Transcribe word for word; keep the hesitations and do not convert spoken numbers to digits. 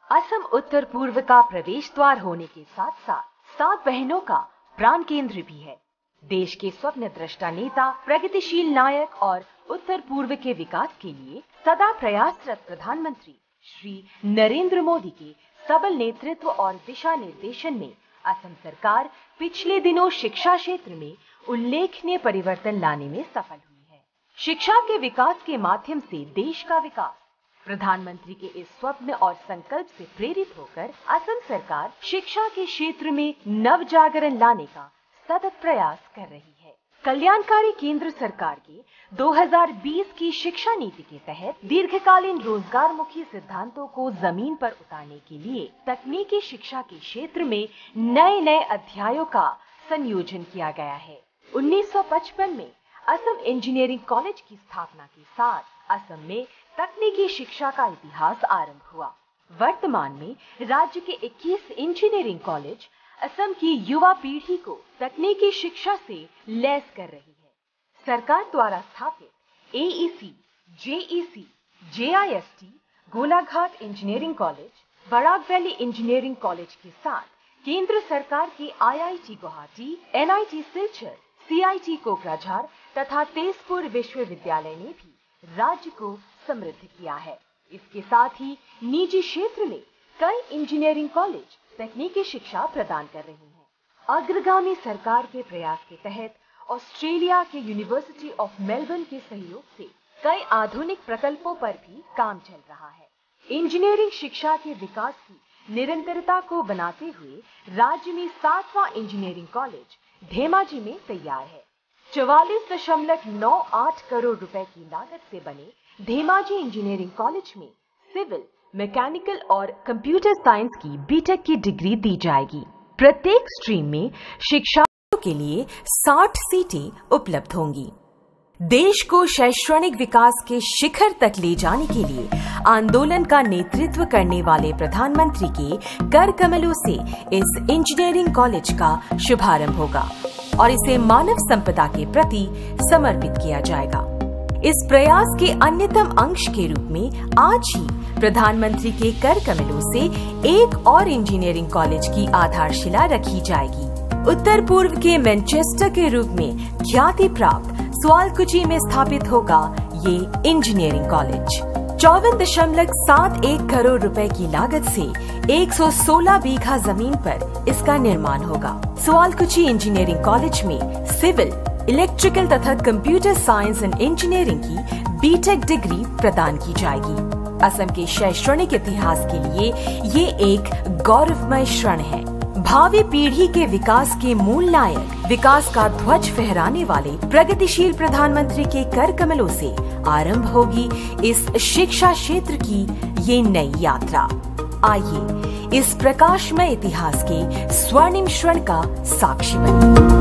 असम उत्तर पूर्व का प्रवेश द्वार होने के साथ साथ सात बहनों का प्राण केंद्र भी है। देश के स्वप्न दृष्टा नेता, प्रगतिशील नायक और उत्तर पूर्व के विकास के लिए सदा प्रयासरत प्रधानमंत्री श्री नरेंद्र मोदी के सबल नेतृत्व और दिशा निर्देशन में असम सरकार पिछले दिनों शिक्षा क्षेत्र में उल्लेखनीय परिवर्तन लाने में सफल हुई है। शिक्षा के विकास के माध्यम से देश का विकास, प्रधानमंत्री के इस स्वप्न और संकल्प से प्रेरित होकर असम सरकार शिक्षा के क्षेत्र में नव जागरण लाने का सतत प्रयास कर रही है। कल्याणकारी केंद्र सरकार के दो हज़ार बीस की शिक्षा नीति के तहत दीर्घकालीन रोजगारमुखी सिद्धांतों को जमीन पर उतारने के लिए तकनीकी शिक्षा के क्षेत्र में नए नए अध्यायों का संयोजन किया गया है। उन्नीस सौ पचपन में असम इंजीनियरिंग कॉलेज की स्थापना के साथ असम में तकनीकी शिक्षा का इतिहास आरंभ हुआ। वर्तमान में राज्य के इक्कीस इंजीनियरिंग कॉलेज असम की युवा पीढ़ी को तकनीकी शिक्षा से लैस कर रही है। सरकार द्वारा स्थापित A E C, J E C, J I S T, Golaghat engineering college, Barak Valley engineering college के साथ केंद्र सरकार के I I T Guwahati, N I T Silchar, C I T Kokrajhar तथा तेजपुर विश्वविद्यालय ने भी राज्य को समृद्ध किया है। इसके साथ ही निजी क्षेत्र में कई इंजीनियरिंग कॉलेज तकनीकी शिक्षा प्रदान कर रही हैं। अग्रगामी सरकार के प्रयास के तहत ऑस्ट्रेलिया के यूनिवर्सिटी ऑफ मेलबर्न के सहयोग से कई आधुनिक प्रकल्पों पर भी काम चल रहा है। इंजीनियरिंग शिक्षा के विकास की निरंतरता को बनाते हुए राज्य में सातवां इंजीनियरिंग कॉलेज धेमाजी में तैयार है। चौवालीस दशमलव नौ आठ करोड़ रुपए की लागत से बने धेमाजी इंजीनियरिंग कॉलेज में सिविल, मैकेनिकल और कंप्यूटर साइंस की बी टेक की डिग्री दी जाएगी। प्रत्येक स्ट्रीम में शिक्षार्थियों के लिए साठ सीटें उपलब्ध होंगी। देश को शैक्षणिक विकास के शिखर तक ले जाने के लिए आंदोलन का नेतृत्व करने वाले प्रधानमंत्री के कर कमलों से इस इंजीनियरिंग कॉलेज का शुभारंभ होगा और इसे मानव संपदा के प्रति समर्पित किया जाएगा। इस प्रयास के अन्यतम अंश के रूप में आज ही प्रधानमंत्री के कर कमलों से एक और इंजीनियरिंग कॉलेज की आधारशिला रखी जाएगी। उत्तर पूर्व के मैनचेस्टर के रूप में ख्याति प्राप्त सुआलकुची में स्थापित होगा ये इंजीनियरिंग कॉलेज। चौवन दशमलव सात एक करोड़ रुपए की लागत से एक सौ सोलह बीघा जमीन पर इसका निर्माण होगा। सुआलकुची इंजीनियरिंग कॉलेज में सिविल, इलेक्ट्रिकल तथा कंप्यूटर साइंस एंड इंजीनियरिंग की बी टेक डिग्री प्रदान की जाएगी। असम के शैक्षणिक इतिहास के लिए ये एक गौरवमय क्षण है। भावी पीढ़ी के विकास के मूल नायक, विकास का ध्वज फहराने वाले प्रगतिशील प्रधानमंत्री के कर कमलों से आरंभ होगी इस शिक्षा क्षेत्र की ये नई यात्रा। आइए इस प्रकाशमय इतिहास के स्वर्णिम क्षण का साक्षी बने।